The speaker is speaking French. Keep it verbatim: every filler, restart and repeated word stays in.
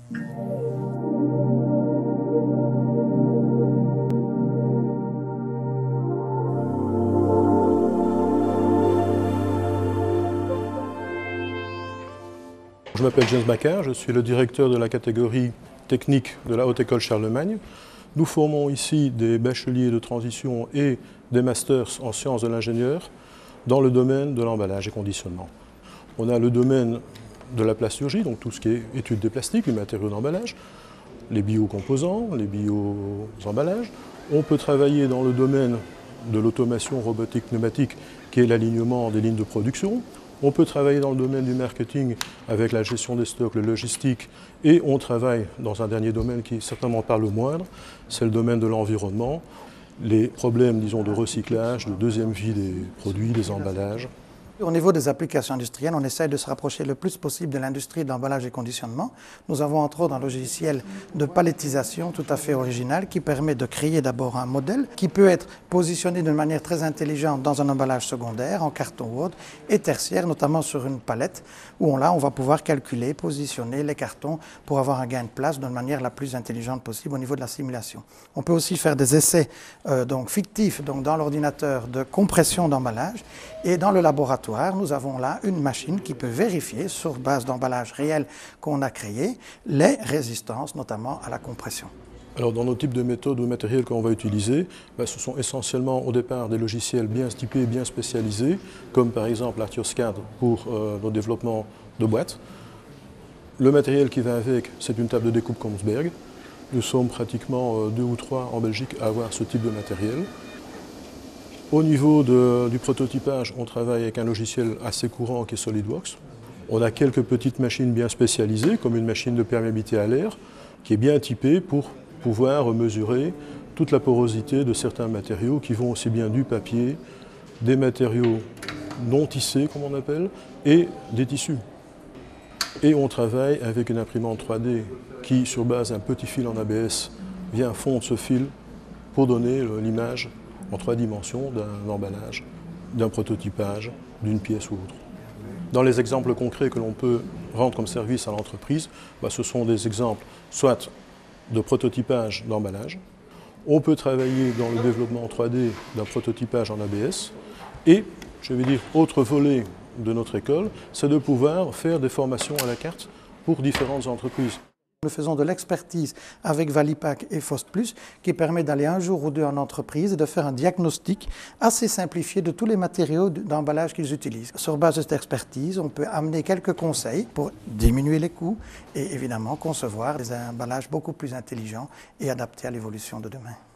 Je m'appelle James Macquart, je suis le directeur de la catégorie technique de la Haute École Charlemagne. Nous formons ici des bacheliers de transition et des masters en sciences de l'ingénieur dans le domaine de l'emballage et conditionnement. On a le domaine de la plasturgie, donc tout ce qui est étude des plastiques, les matériaux d'emballage, les biocomposants, les bio-emballages. On peut travailler dans le domaine de l'automation robotique pneumatique, qui est l'alignement des lignes de production. On peut travailler dans le domaine du marketing avec la gestion des stocks, le logistique, et on travaille dans un dernier domaine qui est certainement pas le moindre, c'est le domaine de l'environnement, les problèmes, disons, de recyclage, de deuxième vie des produits, des emballages. Au niveau des applications industrielles, on essaie de se rapprocher le plus possible de l'industrie de l'emballage et conditionnement. Nous avons entre autres un logiciel de palettisation tout à fait original qui permet de créer d'abord un modèle qui peut être positionné d'une manière très intelligente dans un emballage secondaire, en carton ou autre, et tertiaire, notamment sur une palette, où on, là, on va pouvoir calculer, positionner les cartons pour avoir un gain de place d'une manière la plus intelligente possible au niveau de la simulation. On peut aussi faire des essais euh, donc, fictifs donc, dans l'ordinateur de compression d'emballage, et dans le laboratoire, nous avons là une machine qui peut vérifier, sur base d'emballage réel qu'on a créé, les résistances, notamment à la compression. Alors dans nos types de méthodes ou matériels qu'on va utiliser, ben, ce sont essentiellement au départ des logiciels bien typés, bien spécialisés, comme par exemple ArtureSCAD pour euh, nos développements de boîtes. Le matériel qui va avec, c'est une table de découpe Kongsberg. Nous sommes pratiquement euh, deux ou trois en Belgique à avoir ce type de matériel. Au niveau de, du prototypage, on travaille avec un logiciel assez courant qui est SolidWorks. On a quelques petites machines bien spécialisées, comme une machine de perméabilité à l'air, qui est bien typée pour pouvoir mesurer toute la porosité de certains matériaux qui vont aussi bien du papier, des matériaux non tissés, comme on appelle, et des tissus. Et on travaille avec une imprimante trois D qui, sur base d'un petit fil en A B S, vient fondre ce fil pour donner l'image en trois dimensions d'un emballage, d'un prototypage, d'une pièce ou autre. Dans les exemples concrets que l'on peut rendre comme service à l'entreprise, bah, ce sont des exemples soit de prototypage d'emballage, on peut travailler dans le développement en trois D d'un prototypage en A B S, et, je vais dire, autre volet de notre école, c'est de pouvoir faire des formations à la carte pour différentes entreprises. Nous faisons de l'expertise avec Valipac et FostPlus qui permet d'aller un jour ou deux en entreprise et de faire un diagnostic assez simplifié de tous les matériaux d'emballage qu'ils utilisent. Sur base de cette expertise, on peut amener quelques conseils pour diminuer les coûts et évidemment concevoir des emballages beaucoup plus intelligents et adaptés à l'évolution de demain.